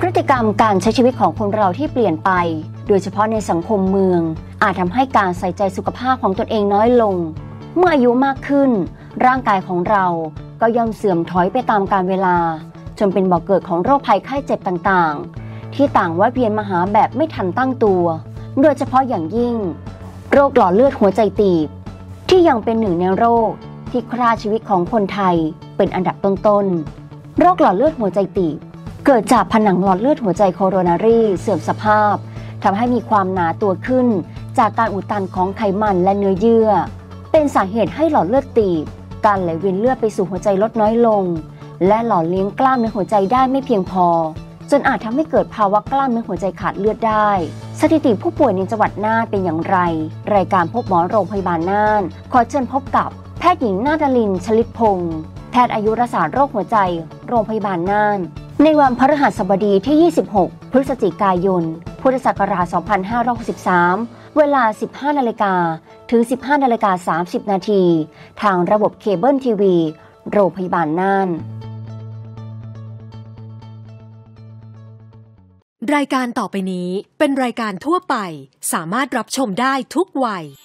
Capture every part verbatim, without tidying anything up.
พฤติกรรมการใช้ชีวิตของคนเราที่เปลี่ยนไปโดยเฉพาะในสังคมเมืองอาจทำให้การใส่ใจสุขภาพของตนเองน้อยลงเมื่ออายุมากขึ้นร่างกายของเราก็ย่อมเสื่อมถอยไปตามกาลเวลาจนเป็นบ่อกเกิดของโรคภัยไข้เจ็บต่างๆที่ต่างแวะเวียนมาหาแบบไม่ทันตั้งตัวโดยเฉพาะอย่างยิ่งโรคหลอดเลือดหัวใจตีบที่ยังเป็นหนึ่งในโรคที่ฆ่าชีวิตของคนไทยเป็นอันดับต้นๆโรคหลอดเลือดหัวใจตีบเกิดจากผนังหลอดเลือดหัวใจโคโรนารีเสื่อมสภาพทำให้มีความหนาตัวขึ้นจากการอุดตันของไขมันและเนื้อเยื่อเป็นสาเหตุให้หลอดเลือดตีบการไหลเวียนเลือดไปสู่หัวใจลดน้อยลงและหล่อเลี้ยงกล้ามเนื้อหัวใจได้ไม่เพียงพอจนอาจทำให้เกิดภาวะกล้ามเนื้อหัวใจขาดเลือดได้สถิติผู้ป่วยในจังหวัดน่านเป็นอย่างไรรายการพบหมอโรงพยาบาลน่านขอเชิญพบกับแพทย์หญิงนาฏลินชลิตพงศ์แพทย์อายุรศาสตร์โรคหัวใจโรงพยาบาลน่านในวันพฤหัสบดีที่ยี่สิบหกพฤศจิกายนพุทธศักราชสองพันห้าร้อยหกสิบสามเวลา สิบห้านาฬิกา ถึง สิบห้านาฬิกาสามสิบนาทีทางระบบเคเบิลทีวีโรงพยาบาลน่านรายการต่อไปนี้เป็นรายการทั่วไปสามารถรับชมได้ทุกวัย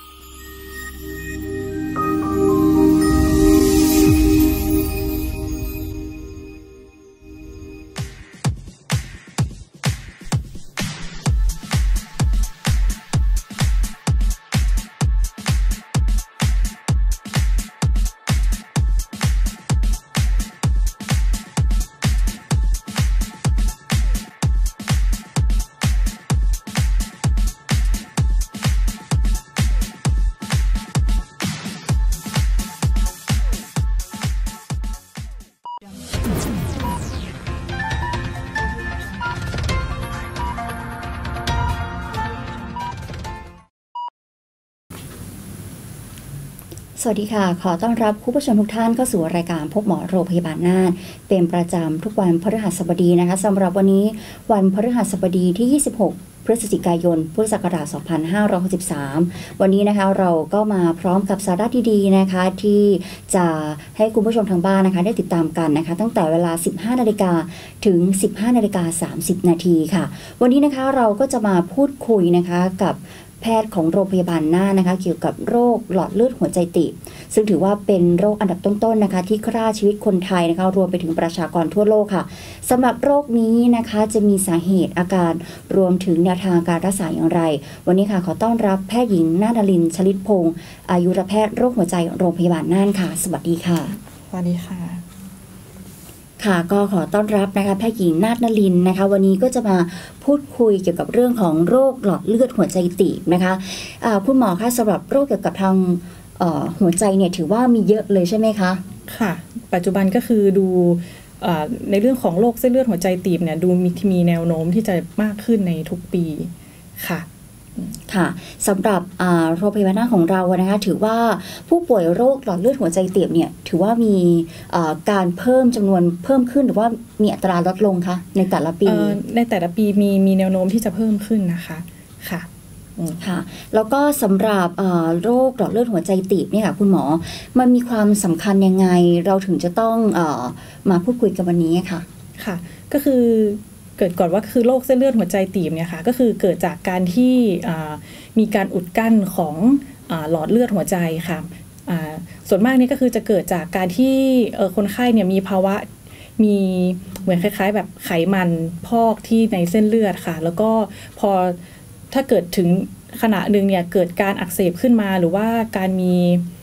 สวัสดีค่ะขอต้อนรับผู้ผู้ชมทุกท่านเข้าสู่รายการพบหมอโรงพยาบาลน่านเป็นประจำทุกวันพฤหัสบดีนะคะสำหรับวันนี้วันพฤหัสบดีที่ยี่สิบหกพฤศจิกายนพุทธศักราชสองพันห้าร้อยหกสิบสามวันนี้นะคะเราก็มาพร้อมกับสาระดีๆนะคะที่จะให้คุณผู้ชมทางบ้านนะคะได้ติดตามกันนะคะตั้งแต่เวลา สิบห้านาฬิกา ถึง สิบห้านาฬิกาสามสิบนาทีค่ะวันนี้นะคะเราก็จะมาพูดคุยนะคะกับแพทย์ของโรงพยาบาลน่านนะคะเกี่ยวกับโรคหลอดเลือดหัวใจตีบซึ่งถือว่าเป็นโรคอันดับต้นๆนะคะที่ฆ่าชีวิตคนไทยนะคะรวมไปถึงประชากรทั่วโลกค่ะสำหรับโรคนี้นะคะจะมีสาเหตุอาการรวมถึงแนวทางการรักษาอย่างไรวันนี้ค่ะขอต้อนรับแพทย์หญิงนาฏลินชลิตพงศ์อายุรแพทย์โรคหัวใจโรงพยาบาลน่านค่ะสวัสดีค่ะสวัสดีค่ะค่ะก็ขอต้อนรับนะคะแพทย์หญิงนาฏลินนะคะวันนี้ก็จะมาพูดคุยเกี่ยวกับเรื่องของโรคหลอดเลือดหัวใจตีบนะคะะคุณหมอคะสำหรับโรคเกี่ยวกับทางหัวใจเนี่ยถือว่ามีเยอะเลยใช่ไหมคะค่ะปัจจุบันก็คือดูในเรื่องของโรคเส้นเลือดหัวใจตีบเนี่ยดูมีมีแนวโน้มที่จะมากขึ้นในทุกปีค่ะค่ะสำหรับโรงพยาบาลน่านของเรานะคะถือว่าผู้ป่วยโรคหลอดเลือดหัวใจตีบเนี่ยถือว่ามีการเพิ่มจำนวนเพิ่มขึ้นหรือว่ามีอัตราลดลงคะในแต่ละปีในแต่ละปีมีมีแนวโน้มที่จะเพิ่มขึ้นนะคะค่ะค่ะแล้วก็สำหรับโรคหลอดเลือดหัวใจตีบเนี่ยค่ะคุณหมอมันมีความสำคัญยังไงเราถึงจะต้องมาพูดคุยกันวันนี้ค่ะค่ะก็คือเกิดก่อนว่าคือโรคเส้นเลือดหัวใจตีบเนี่ยค่ะก็คือเกิดจากการที่มีการอุดกั้นของหลอดเลือดหัวใจค่ะส่วนมากนี่ก็คือจะเกิดจากการที่คนไข้เนี่ยมีภาวะมีเหมือนคล้ายๆแบบไขมันพอกที่ในเส้นเลือดค่ะแล้วก็พอถ้าเกิดถึงขณะหนึ่งเนี่ยเกิดการอักเสบขึ้นมาหรือว่าการมี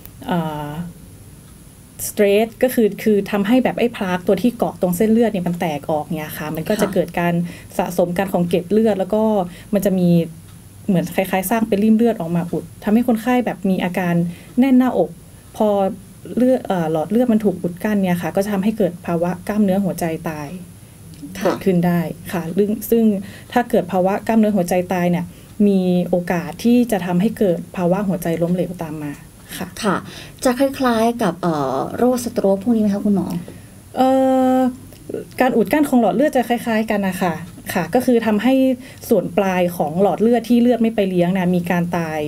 สเตรสก็คือคือทำให้แบบไอ้พลาร์กตัวที่เกาะตรงเส้นเลือดเนี่ยมันแตกออกเนี่ยค่ะมันก็จะเกิดการสะสมการของเกล็ดเลือดแล้วก็มันจะมีเหมือนคล้ายๆสร้างเป็นริ่มเลือดออกมาอุดทำให้คนไข้แบบมีอาการแน่นหน้าอกพอเลือดหลอดเลือดมันถูกอุดกั้นเนี่ยค่ะก็จะทำให้เกิดภาวะกล้ามเนื้อหัวใจตายเกิดขึ้นได้ค่ะซึ่งถ้าเกิดภาวะกล้ามเนื้อหัวใจตายเนี่ยมีโอกาสที่จะทำให้เกิดภาวะหัวใจล้มเหลวตามมาค่ะค่ะจะคล้ายๆกับโรคสโตรกพวกนี้ไหมคะคุณหมอเอ่อการอุดกั้นของหลอดเลือดจะคล้ายๆกันนะคะค่ะก็คือทำให้ส่วนปลายของหลอดเลือดที่เลือดไม่ไปเลี้ยงนะมีการตายข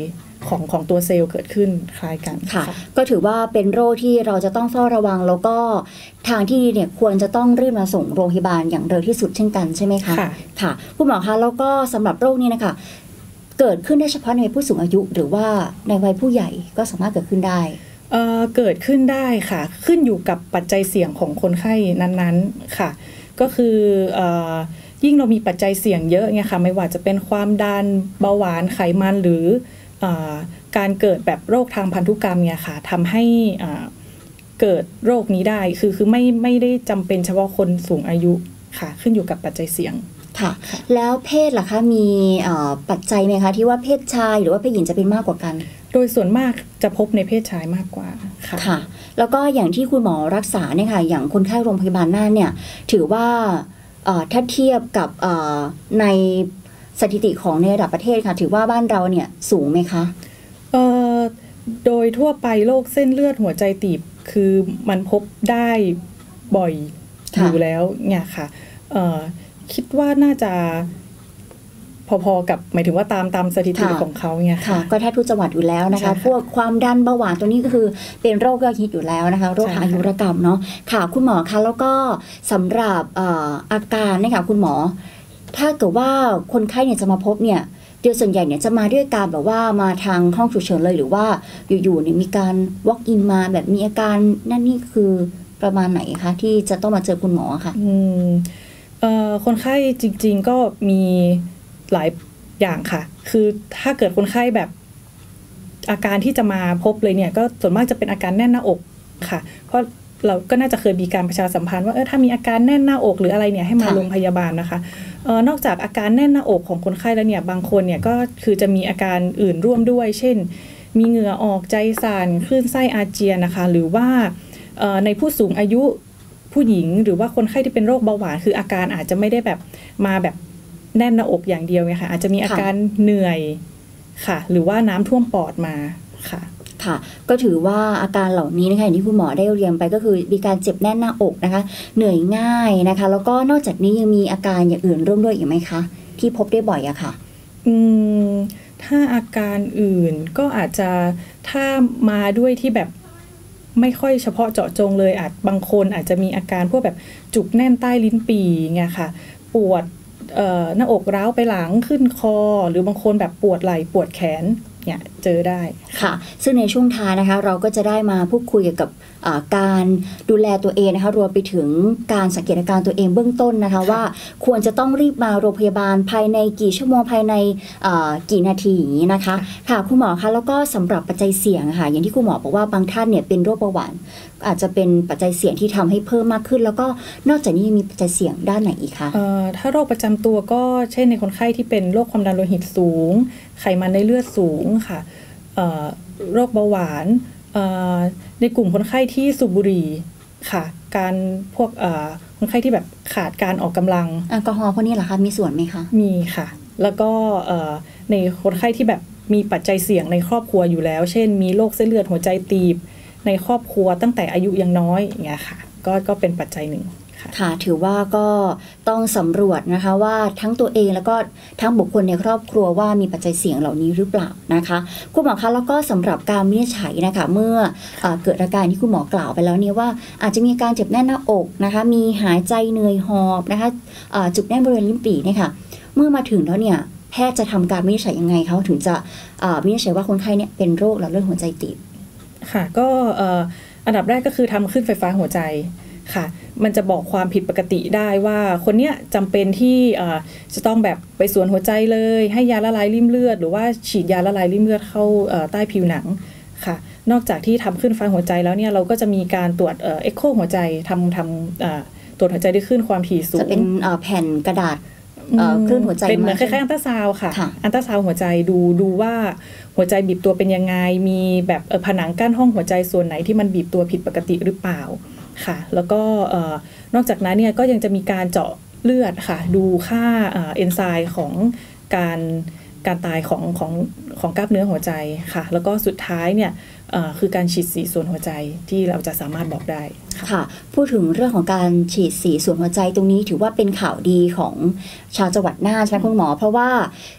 ของของตัวเซลล์เกิดขึ้นคล้ายกันค่ะก็ถือว่าเป็นโรคที่เราจะต้องเฝ้าระวังแล้วก็ทางที่เนี่ยควรจะต้องรีบมาส่งโรงพยาบาลอย่างเร็วที่สุดเช่นกันใช่ไหมคะค่ะค่ะคุณหมอคะแล้วก็สำหรับโรคนี้นะคะเกิดขึ้นได้เฉพาะในผู้สูงอายุหรือว่าในวัยผู้ใหญ่ก็สามารถเกิดขึ้นได้เอ่อเกิดขึ้นได้ค่ะขึ้นอยู่กับปัจจัยเสี่ยงของคนไข้นั้นๆค่ะก็คือเอ่อยิ่งเรามีปัจจัยเสี่ยงเยอะเนี่ยค่ะไม่ว่าจะเป็นความดันเบาหวานไขมันหรือเอ่อการเกิดแบบโรคทางพันธุกรรมเนี่ยค่ะทำให้อ่าเกิดโรคนี้ได้คือคือไม่ไม่ได้จำเป็นเฉพาะคนสูงอายุค่ะขึ้นอยู่กับปัจจัยเสี่ยงค่ะแล้วเพศล่ะคะมีปัจจัยไหมคะที่ว่าเพศชายหรือว่าเพศหญิงจะเป็นมากกว่ากันโดยส่วนมากจะพบในเพศชายมากกว่าค่ะค่ะแล้วก็อย่างที่คุณหมอรักษาเนี่ยค่ะอย่างคนไข้โรงพยาบาลน่านเนี่ยถือว่าถ้าเทียบกับในสถิติของในระดับประเทศค่ะถือว่าบ้านเราเนี่ยสูงไหมคะเอ่อโดยทั่วไปโรคเส้นเลือดหัวใจตีบคือมันพบได้บ่อยอยู่แล้วเนี่ยค่ะเอ่อคิดว่าน่าจะพอๆกับหมายถึงว่าตามตามสถิติของเขาเนี่ยค่ะก็แทบทุกจังหวัดอยู่แล้วนะคะพวกความดันเบาหวานตัวนี้ก็คือเป็นโรคยอดฮิตอยู่แล้วนะคะโรคทางอายุรกรรมเนาะค่ะคุณหมอคะแล้วก็สำหรับอาการนะคะคุณหมอถ้าเกิดว่าคนไข้เนี่ยจะมาพบเนี่ยโดยส่วนใหญ่เนี่ยจะมาด้วยการแบบว่ามาทางห้องฉุกเฉินเลยหรือว่าอยู่ๆเนี่ยมีการ walk in มาแบบมีอาการนั่นนี่คือประมาณไหนคะที่จะต้องมาเจอคุณหมอค่ะอืมเอ่อคนไข้จริงๆก็มีหลายอย่างค่ะคือถ้าเกิดคนไข้แบบอาการที่จะมาพบเลยเนี่ยก็ส่วนมากจะเป็นอาการแน่นหน้าอกค่ะเพราะเราก็น่าจะเคยมีการประชาสัมพันธ์ว่าเออถ้ามีอาการแน่นหน้าอกหรืออะไรเนี่ยให้มาโรงพยาบาลนะคะเออนอกจากอาการแน่นหน้าอกของคนไข้แล้วเนี่ยบางคนเนี่ยก็คือจะมีอาการอื่นร่วมด้วยเช่นมีเหงื่อออกใจสั่นคลื่นไส้อาเจียนนะคะหรือว่าในผู้สูงอายุผู้หญิงหรือว่าคนไข้ที่เป็นโรคเบาหวานคืออาการอาจจะไม่ได้แบบมาแบบแน่นหน้าอกอย่างเดียวไงค่ะอาจจะมีอาการเหนื่อยค่ะหรือว่าน้ำท่วมปอดมาค่ะค่ะก็ถือว่าอาการเหล่านี้นะคะอย่างที่คุณหมอได้เรียนไปก็คือมีการเจ็บแน่นหน้าอกนะคะเหนื่อยง่ายนะคะแล้วก็นอกจากนี้ยังมีอาการอย่างอื่นร่วมด้วยอีกไหมคะที่พบได้บ่อยอะค่ะอืมถ้าอาการอื่นก็อาจจะถ้ามาด้วยที่แบบไม่ค่อยเฉพาะเจาะจงเลยอาจบางคนอาจจะมีอาการพวกแบบจุกแน่นใต้ลิ้นปี่ไงค่ะปวดหน้าอกร้าวไปหลังขึ้นคอหรือบางคนแบบปวดไหล่ปวดแขนเนี่ยเจอได้ค่ะซึ่งในช่วงท้ายนะคะเราก็จะได้มาพูดคุยเกี่ยวกับการดูแลตัวเองนะคะรวมไปถึงการสังเกตอาการตัวเองเบื้องต้นนะคะว่าควรจะต้องรีบมาโรงพยาบาลภายในกี่ชั่วโมงภายในกี่นาทีอย่างนี้นะคะค่ะคุณหมอคะแล้วก็สำหรับปัจจัยเสี่ยงค่ะอย่างที่คุณหมอบอกว่าบางท่านเนี่ยเป็นโรคเบาหวานอาจจะเป็นปัจจัยเสี่ยงที่ทำให้เพิ่มมากขึ้นแล้วก็นอกจากนี้ยังมีปัจจัยเสี่ยงด้านไหนอีกคะถ้าโรคประจำตัวก็เช่นในคนไข้ที่เป็นโรคความดันโลหิตสูงไขมันในเลือดสูงค่ะโรคเบาหวานในกลุ่มคนไข้ที่สูบบุหรี่ค่ะการพวกคนไข้ที่แบบขาดการออกกำลังแอลกอฮอล์พวกนี้เหรอคะมีส่วนไหมคะมีค่ะแล้วก็ในคนไข้ที่แบบมีปัจจัยเสี่ยงในครอบครัวอยู่แล้วเช่นมีโรคเส้นเลือดหัวใจตีบในครอบครัวตั้งแต่อายุยังน้อยอย่างเงี้ยค่ะก็ก็เป็นปัจจัยหนึ่งค่ะถือว่าก็ต้องสำรวจนะคะว่าทั้งตัวเองแล้วก็ทั้งบุคคลในครอบครัวว่ามีปัจจัยเสี่ยงเหล่านี้หรือเปล่านะคะคุณหมอคะแล้วก็สำหรับการวินิจฉัยนะคะเมื่อเกิดอาการที่คุณหมอกล่าวไปแล้วเนี่ยว่าอาจจะมีการเจ็บแน่นหน้าอกนะคะมีหายใจเหนื่อยหอบนะคะจุกแน่นบริเวณลิ้นปี่เนี่ยค่ะเมื่อมาถึงแล้วเนี่ยแพทย์จะทำการวินิจฉัยยังไงเขาถึงจะวินิจฉัยว่าคนไข้เนี่ยเป็นโรคหลอดเลือดหัวใจตีบค่ะก็อันดับแรกก็คือทำคลื่นไฟฟ้าหัวใจค่ะมันจะบอกความผิดปกติได้ว่าคนเนี้ยจำเป็นที่จะต้องแบบไปสวนหัวใจเลยให้ยาละลายริ่มเลือดหรือว่าฉีดยาละลายริ่มเลือดเข้าใต้ผิวหนังค่ะนอกจากที่ทำคลื่นไฟหัวใจแล้วเนี่ยเราก็จะมีการตรวจเอ็กโคหัวใจทำทำตรวจหัวใจด้วยคลื่นความถี่สูงจะเป็นแผ่นกระดาษคลื่นหัวใจเป็นเหมือนคล้ายๆอัลตราซาวด์ค่ะอัลตราซาวด์หัวใจดูดูว่าหัวใจบีบตัวเป็นยังไงมีแบบผนังกั้นห้องหัวใจส่วนไหนที่มันบีบตัวผิดปกติหรือเปล่าค่ะแล้วก็นอกจากนั้นเนี่ยก็ยังจะมีการเจาะเลือดค่ะดูค่าเอนไซม์ของการการตายของของของกล้ามเนื้อหัวใจค่ะแล้วก็สุดท้ายเนี่ยคือการฉีดสีส่วนหัวใจที่เราจะสามารถบอกได้ค่ะพูดถึงเรื่องของการฉีดสีส่วนหัวใจตรงนี้ถือว่าเป็นข่าวดีของชาวจังหวัดน่านใช่ไหมคุณหมอเพราะว่า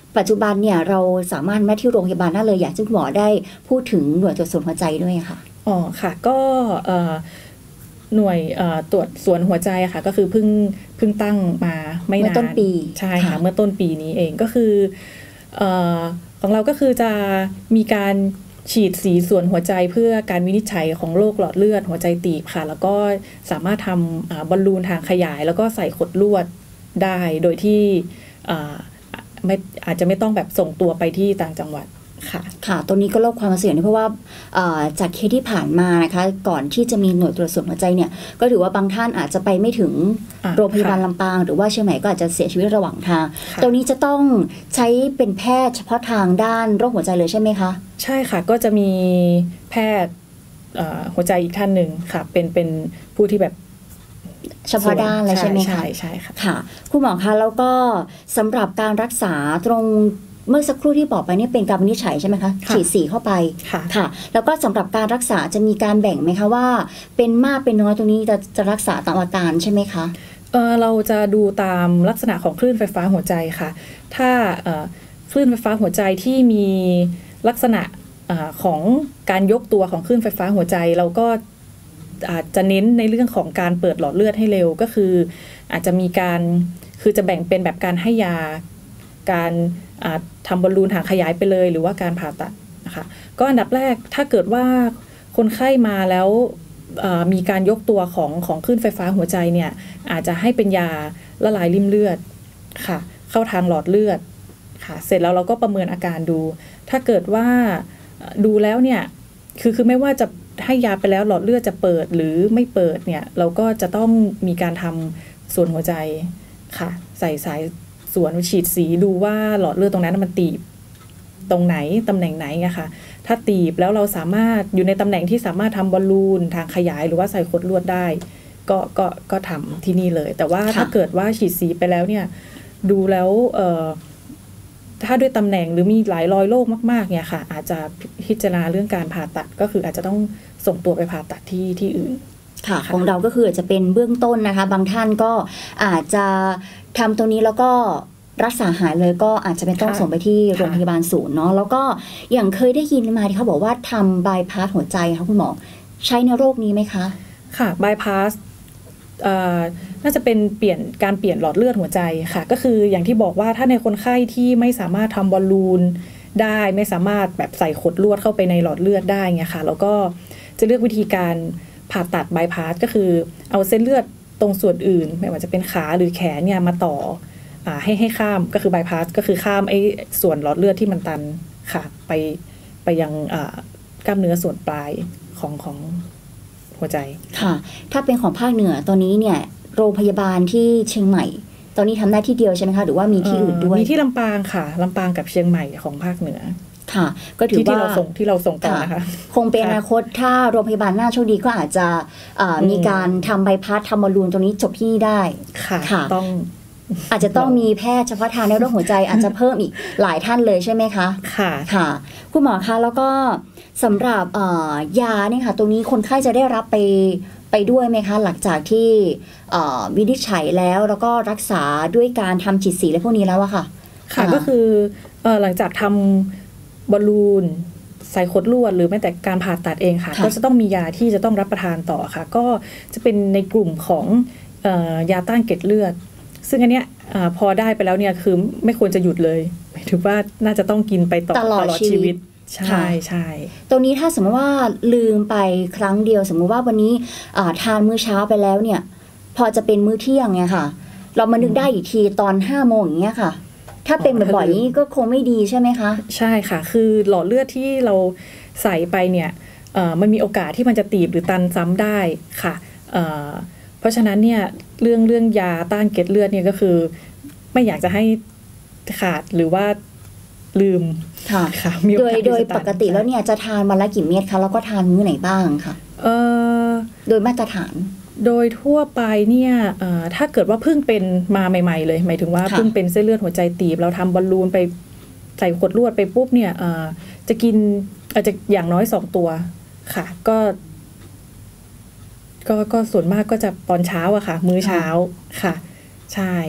ปัจจุบันเนี่ยเราสามารถมาที่โรงพยาบาลได้เลยอยากให้คุณหมอได้พูดถึงหน่วยตรวจสวนหัวใจด้วยค่ะอ๋อค่ะก็หน่วยตรวจสวนหัวใจค่ะก็คือเพิ่งเพิ่งตั้งมาไม่นานเมื่อต้นปีใช่ค่ะเมื่อต้นปีนี้เองก็คือของเราก็คือจะมีการฉีดสีส่วนหัวใจเพื่อการวินิจฉัยของโรคหลอดเลือดหัวใจตีบค่ะแล้วก็สามารถทำบอลลูนทางขยายแล้วก็ใส่ขดลวดได้โดยที่ไม่อาจจะไม่ต้องแบบส่งตัวไปที่ต่างจังหวัดค่ะค่ะตัวนี้ก็ลดความเสี่ยงเพราะว่าจากเคสที่ผ่านมานะคะก่อนที่จะมีหน่วยตรวจสวนหัวใจเนี่ยก็ถือว่าบางท่านอาจจะไปไม่ถึงโรงพยาบาลลำปางหรือว่าเชียงใหม่ก็อาจจะเสียชีวิตระหว่างทางตรงนี้จะต้องใช้เป็นแพทย์เฉพาะทางด้านโรคหัวใจเลยใช่ไหมคะใช่ค่ะก็จะมีแพทย์หัวใจอีกท่านหนึ่งค่ะเป็นเป็นผู้ที่แบบเฉพาะด้านเลยใช่ไหมคะใช่ใช่ค่ะค่ะคุณหมอคะแล้วก็สำหรับการรักษาตรงเมื่อสักครู่ที่บอกไปนี่เป็นการวินิจฉัยใช่ไหมคะฉีดสีเข้าไปค่ะแล้วก็สำหรับการรักษาจะมีการแบ่งไหมคะว่าเป็นมากเป็นน้อยตรงนี้จะจะรักษาตามอาการใช่ไหมคะเออเราจะดูตามลักษณะของคลื่นไฟฟ้าหัวใจค่ะถ้าคลื่นไฟฟ้าหัวใจที่มีลักษณะของการยกตัวของคลื่นไฟฟ้าหัวใจเราก็อาจจะเน้นในเรื่องของการเปิดหลอดเลือดให้เร็วก็คืออาจจะมีการคือจะแบ่งเป็นแบบการให้ยาการทำบอลลูนทางขยายไปเลยหรือว่าการผ่าตัดนะคะก็อันดับแรกถ้าเกิดว่าคนไข้มาแล้วมีการยกตัวของของคลื่นไฟฟ้าหัวใจเนี่ยอาจจะให้เป็นยาละลายริ่มเลือดค่ะเข้าทางหลอดเลือดค่ะเสร็จแล้วเราก็ประเมินอาการดูถ้าเกิดว่าดูแล้วเนี่ยคือคือไม่ว่าจะให้ยาไปแล้วหลอดเลือดจะเปิดหรือไม่เปิดเนี่ยเราก็จะต้องมีการทำส่วนหัวใจค่ะใส่สายส่วนฉีดสีดูว่าหลอดเลือดตรงนั้นมันตีบตรงไหนตำแหน่งไหนไงคะถ้าตีบแล้วเราสามารถอยู่ในตำแหน่งที่สามารถทำบอลลูนทางขยายหรือว่าใส่ขดลวดได้ก็ก็ก็ทำที่นี่เลยแต่ว่าถ้าเกิดว่าฉีดสีไปแล้วเนี่ยดูแล้วเอ่อถ้าด้วยตำแหน่งหรือมีหลายรอยโรคมากๆเนี่ยค่ะอาจจะพิจารณาเรื่องการผ่าตัดก็คืออาจจะต้องส่งตัวไปผ่าตัดที่ที่อื่นค่ะของเราก็คืออาจจะเป็นเบื้องต้นนะคะบางท่านก็อาจจะทำตรงนี้แล้วก็รักษาหายเลยก็อาจจะไม่ต้องส่งไปที่โรงพยาบาลศูนย์เนาะแล้วก็อย่างเคยได้ยินมาที่เขาบอกว่าทำบายพาสหัวใจค่ะคุณหมอใช้ในโรคนี้ไหมคะค่ะบายพาสน่าจะเป็นเปลี่ยนการเปลี่ยนหลอดเลือดหัวใจค่ะก็คืออย่างที่บอกว่าถ้าในคนไข้ที่ไม่สามารถทำบอลลูนได้ไม่สามารถแบบใส่ขดลวดเข้าไปในหลอดเลือดได้ไงค่ะแล้วก็จะเลือกวิธีการผ่าตัดบายพาสก็คือเอาเส้นเลือดตรงส่วนอื่นไม่ว่าจะเป็นขาหรือแขนเนี่ยมาต่ออ่าให้ให้ข้ามก็คือบายพาสก็คือข้ามไอ้ส่วนหลอดเลือดที่มันตันค่ะไปไปยังอ่ากล้ามเนื้อส่วนปลายของของหัวใจค่ะถ้าเป็นของภาคเหนือตอนนี้เนี่ยโรงพยาบาลที่เชียงใหม่ตอนนี้ทำได้ที่เดียวใช่ไหมคะหรือว่ามีที่อื่นด้วยมีที่ลำปางค่ะลำปางกับเชียงใหม่ของภาคเหนือค่ะก็ถือว่าที่เราส่งที่เราส่งต่อนะคะคงเป็นอนาคตถ้าโรงพยาบาลน่าโชคดีก็อาจจะมีการทำใบพัดทำบอลลูนตรงนี้จบที่นี่ได้ค่ะต้องอาจจะต้องมีแพทย์เฉพาะทางในโรคหัวใจอาจจะเพิ่มอีกหลายท่านเลยใช่ไหมคะค่ะค่ะคุณหมอคะแล้วก็สำหรับยาเนี่ยค่ะตรงนี้คนไข้จะได้รับไปไปด้วยไหมคะหลังจากที่วินิจฉัยแล้วแล้วก็รักษาด้วยการทำฉีดสีและพวกนี้แล้วอะค่ะค่ะก็คือหลังจากทำบอลลูนใส่ขดลวดหรือแม้แต่การผ่าตัดเองค่ะก็จะต้องมียาที่จะต้องรับประทานต่อค่ะก็จะเป็นในกลุ่มของยาต้านเกล็ดเลือดซึ่งอันเนี้ยพอได้ไปแล้วเนี่ยคือไม่ควรจะหยุดเลยหมายถึงว่าน่าจะต้องกินไปต่อตลอดชีวิตใช่ใช่ตรงนี้ถ้าสมมติว่าลืมไปครั้งเดียวสมมติว่าวันนี้ทานมื้อเช้าไปแล้วเนี่ยพอจะเป็นมื้อเที่ยงเนี่ยค่ะเรามานึกได้อีกทีตอนห้าโมงอย่างเงี้ยค่ะถ้าเป็นบ่อยๆนี้ก็คงไม่ดีใช่ไหมคะใช่ค่ะคือหลอดเลือดที่เราใส่ไปเนี่ยมันมีโอกาสที่มันจะตีบหรือตันซ้ำได้ค่ะเพราะฉะนั้นเนี่ยเรื่องเรื่องยาต้านเกล็ดเลือดเนี่ยก็คือไม่อยากจะให้ขาดหรือว่าลืมค่ะค่ะโดยโดยปกติแล้วเนี่ยจะทานวันละกี่เม็ดคะแล้วก็ทานมื้อไหนบ้างคะเอ่อโดยมาตรฐานโดยทั่วไปเนี่ยถ้าเกิดว่าเพิ่งเป็นมาใหม่ๆเลยหมายถึงว่าเพิ่งเป็นเส้นเลือดหัวใจตีบเราทำบอลลูนไปใส่ขดลวดไปปุ๊บเนี่ยจะกินอาจจะอย่างน้อยสองตัวค่ะก็ก็ก็ส่วนมากก็จะตอนเช้าอะค่ะมื้อเช้าค่ะใช่ก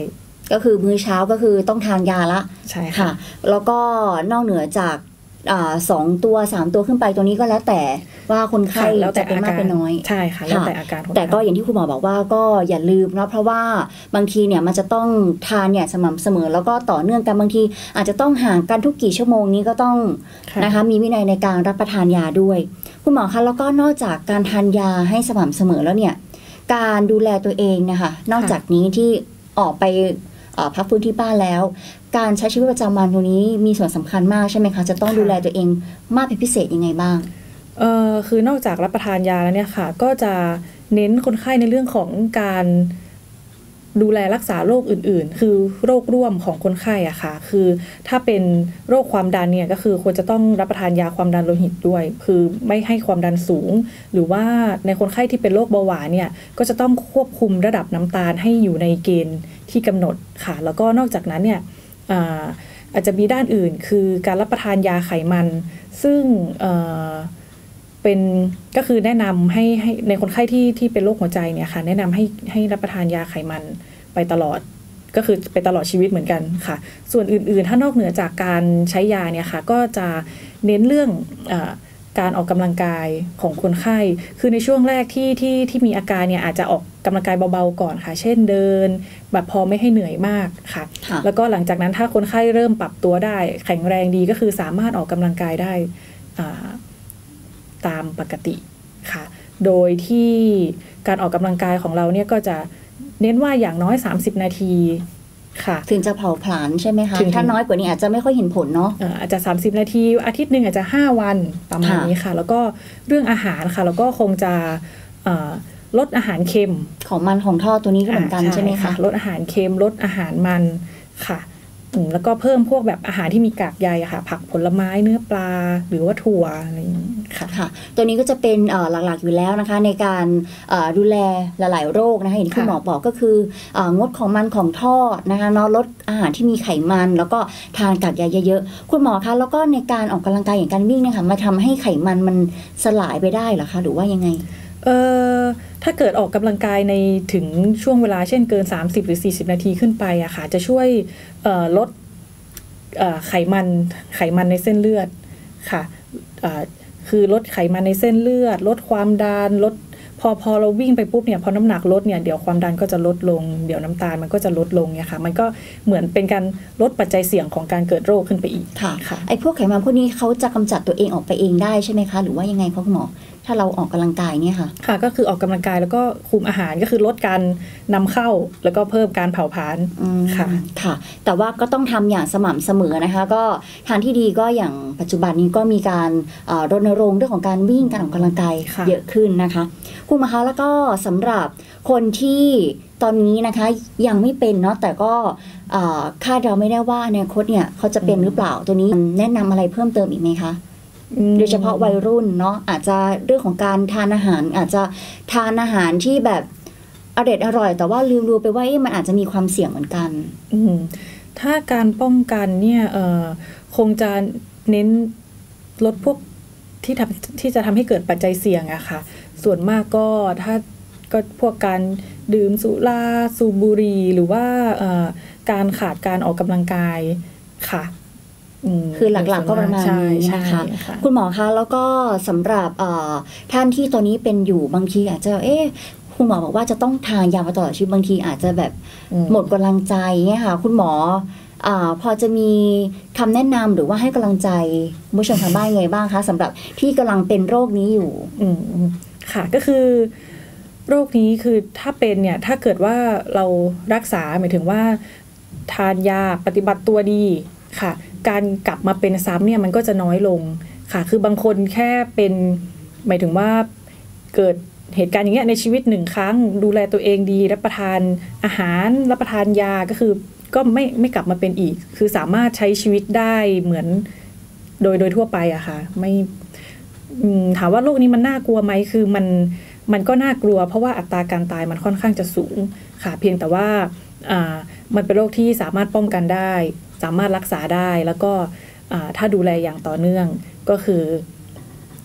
ก็คือมื้อเช้าก็คือต้องทานยาละใช่ค่ะแล้วก็นอกเหนือจากสองตัวสามตัวขึ้นไปตัวนี้ก็แล้วแต่ว่าคนไข้จะเป็นมากเป็นน้อยใช่ค่ะแล้วแต่อาการแต่ก็อย่างที่คุณหมอบอกว่าก็อย่าลืมนะเพราะว่าบางทีเนี่ยมันจะต้องทานเนี่ยสม่ำเสมอแล้วก็ต่อเนื่องกันบางทีอาจจะต้องห่างกันทุกกี่ชั่วโมงนี้ก็ต้องนะคะมีวินัยในการรับประทานยาด้วยคุณหมอคะแล้วก็นอกจากการทานยาให้สม่ำเสมอแล้วเนี่ยการดูแลตัวเองนะคะนอกจากนี้ที่ออกไปพักฟื้นที่บ้านแล้วการใช้ชีวิตประจำวันตรงนี้มีส่วนสำคัญมากใช่ไหมคะจะต้องดูแลตัวเองมากเป็นพิเศษยังไงบ้างเออคือนอกจากรับประทานยาแล้วเนี่ยค่ะก็จะเน้นคนไข้ในเรื่องของการดูแลรักษาโรคอื่นๆคือโรคร่วมของคนไข้อะค่ะคือถ้าเป็นโรคความดันเนี่ยก็คือควรจะต้องรับประทานยาความดันโลหิตด้วยคือไม่ให้ความดันสูงหรือว่าในคนไข้ที่เป็นโรคเบาหวานเนี่ยก็จะต้องควบคุมระดับน้ำตาลให้อยู่ในเกณฑ์ที่กำหนดค่ะแล้วก็นอกจากนั้นเนี่ยอาอาจจะมีด้านอื่นคือการรับประทานยาไขมันซึ่งเป็นก็คือแนะนำให้ให้ในคนไข้ที่ที่เป็นโรคหัวใจเนี่ยค่ะแนะนำให้ให้รับประทานยาไขมันไปตลอดก็คือไปตลอดชีวิตเหมือนกันค่ะส่วนอื่นๆถ้านอกเหนือจากการใช้ยาเนี่ยค่ะก็จะเน้นเรื่องอ่าการออกกำลังกายของคนไข้คือในช่วงแรกที่ที่ที่มีอาการเนี่ยอาจจะออกกำลังกายเบาๆก่อนค่ะเช่นเดินแบบพอไม่ให้เหนื่อยมากค่ะแล้วก็หลังจากนั้นถ้าคนไข้เริ่มปรับตัวได้แข็งแรงดีก็คือสามารถออกกำลังกายได้ตามปกติค่ะโดยที่การออกกำลังกายของเราเนี่ยก็จะเน้นว่าอย่างน้อยสามสิบนาทีค่ะถึงจะเผาผลาญใช่ไหมคะถ้าน้อยกว่านี้อาจจะไม่ค่อยเห็นผลเนาะอาจจะสามสิบนาทีอาทิตย์นึงอาจจะห้าวันประมาณนี้ค่ะแล้วก็เรื่องอาหารค่ะแล้วก็คงจะลดอาหารเค็มของมันของทอดตัวนี้ก็เหมือนกันใช่ไหมคะลดอาหารเค็มลดอาหารมันค่ะแล้วก็เพิ่มพวกแบบอาหารที่มีกากใยค่ะผักผลไม้เนื้อปลาหรือว่าถั่วอะไรอย่างนี้ค่ะค่ะตัวนี้ก็จะเป็นหลักๆอยู่แล้วนะคะในการดูแลหลายๆโรคนะคะอย่างที่คุณหมอบอกก็คืองดของมันของทอดนะคะเนาะลดอาหารที่มีไขมันแล้วก็ทานกากใยเยอะๆคุณหมอคะแล้วก็ในการออกกำลังกายอย่างการวิ่งเนี่ยค่ะมาทำให้ไขมันมันสลายไปได้เหรอคะหรือว่ายังไงเอ่อถ้าเกิดออกกำลังกายในถึงช่วงเวลาเช่นเกินสามสิบหรือสี่สิบนาทีขึ้นไปอะค่ะจะช่วยลดไขมันไขมันในเส้นเลือดค่ะคือลดไขมันในเส้นเลือดลดความดันลดพอพอเราวิ่งไปปุ๊บเนี่ยพอน้ำหนักลดเนี่ยเดี๋ยวความดันก็จะลดลงเดี๋ยวน้ำตาลมันก็จะลดลงเนี่ยค่ะมันก็เหมือนเป็นการลดปัจจัยเสี่ยงของการเกิดโรคขึ้นไปอีกค่ะค่ะไอ้พวกไขมันพวกนี้เขาจะกำจัดตัวเองออกไปเองได้ใช่ไหมคะหรือว่ายังไงคะคุณหมอถ้าเราออกกำลังกายเนี่ยค่ะค่ะก็คือออกกำลังกายแล้วก็คุมอาหารก็คือลดการนำเข้าแล้วก็เพิ่มการเผาผลาญค่ะค่ะแต่ว่าก็ต้องทำอย่างสม่ำเสมอนะคะก็ทางที่ดีก็อย่างปัจจุบันนี้ก็มีการรณรงค์เรื่องของการวิ่งการออกกำลังกายเยอะขึ้นนะคะคุณหมอคะแล้วก็สำหรับคนที่ตอนนี้นะคะยังไม่เป็นเนาะแต่ก็คาดเราไม่ได้ว่าในอนาคตเนี่ยเขาจะเป็นหรือเปล่าตัวนี้แนะนำอะไรเพิ่มเติมอีกไหมคะโดยเฉพาะวัยรุ่นเนาะอาจจะเรื่องของการทานอาหารอาจจะทานอาหารที่แบบอร่อยอร่อยแต่ว่าลืมดูไปว่ามันอาจจะมีความเสี่ยงเหมือนกันถ้าการป้องกันเนี่ยคงจะเน้นลดพวกที่ทำที่จะทำให้เกิดปัจจัยเสี่ยงอะค่ะส่วนมากก็ถ้าก็พวกการดื่มสุราสูบบุหรี่หรือว่าการขาดการออกกำลังกายค่ะคือหลักๆก็ประมาณนี้นะคะคุณหมอคะแล้วก็สำหรับท่านที่ตัวนี้เป็นอยู่บางทีอาจจะเอ๊ะคุณหมอบอกว่าจะต้องทานยามาตลอดชีวิตบางทีอาจจะแบบหมดกำลังใจเนี่ยค่ะคุณหมอพอจะมีคำแนะนำหรือว่าให้กำลังใจผู้ชมทางบ้านไงบ้างคะสำหรับที่กำลังเป็นโรคนี้อยู่ค่ะก็คือโรคนี้คือถ้าเป็นเนี่ยถ้าเกิดว่าเรารักษาหมายถึงว่าทานยาปฏิบัติตัวดีค่ะการกลับมาเป็นซ้ำเนี่ยมันก็จะน้อยลงค่ะคือบางคนแค่เป็นหมายถึงว่าเกิดเหตุการณ์อย่างเงี้ยในชีวิตหนึ่งครั้งดูแลตัวเองดีรับประทานอาหารรับประทานยาก็คือก็ไม่ไม่กลับมาเป็นอีกคือสามารถใช้ชีวิตได้เหมือนโดยโดยทั่วไปอะค่ะไม่ถามว่าโรคนี้มันน่ากลัวไหมคือมันมันก็น่ากลัวเพราะว่าอัตราการตายมันค่อนข้างจะสูงค่ะเพียงแต่ว่าอ่ามันเป็นโรคที่สามารถป้องกันได้สามารถรักษาได้แล้วก็ถ้าดูแลอย่างต่อเนื่องก็คือ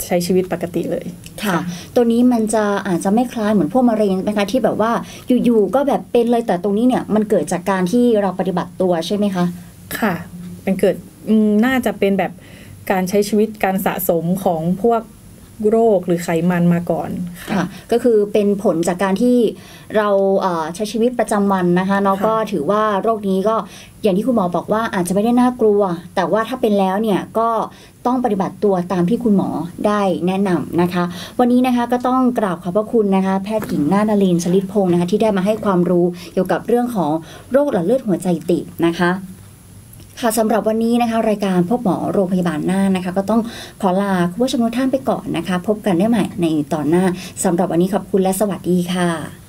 ใช้ชีวิตปกติเลยค่ะตัวนี้มันจะอาจจะไม่คล้ายเหมือนพวกมะเร็งนะคะที่แบบว่าอยู่ๆก็แบบเป็นเลยแต่ตรงนี้เนี่ยมันเกิดจากการที่เราปฏิบัติตัวใช่ไหมคะค่ะเป็นเกิดน่าจะเป็นแบบการใช้ชีวิตการสะสมของพวกโรคหรือไขมันมาก่อนค่ะก็คือเป็นผลจากการที่เราใช้ชีวิตประจำวันนะคะเนาะก็ถือว่าโรคนี้ก็อย่างที่คุณหมอบอกว่าอาจจะไม่ได้น่ากลัวแต่ว่าถ้าเป็นแล้วเนี่ยก็ต้องปฏิบัติตัวตามที่คุณหมอได้แนะนำนะคะวันนี้นะคะก็ต้องกราบขอบพระคุณนะคะแพทย์หญิงนาฏนลินชลิตพงศ์นะคะที่ได้มาให้ความรู้เกี่ยวกับเรื่องของโรคหลอดเลือดหัวใจตีบนะคะค่ะสำหรับวันนี้นะคะรายการพบหมอโรงพยาบาลน่านนะคะก็ต้องขอลาคุณผู้ชมทุกท่านไปก่อนนะคะพบกันได้ใหม่ในตอนหน้าสำหรับวันนี้ขอบคุณและสวัสดีค่ะ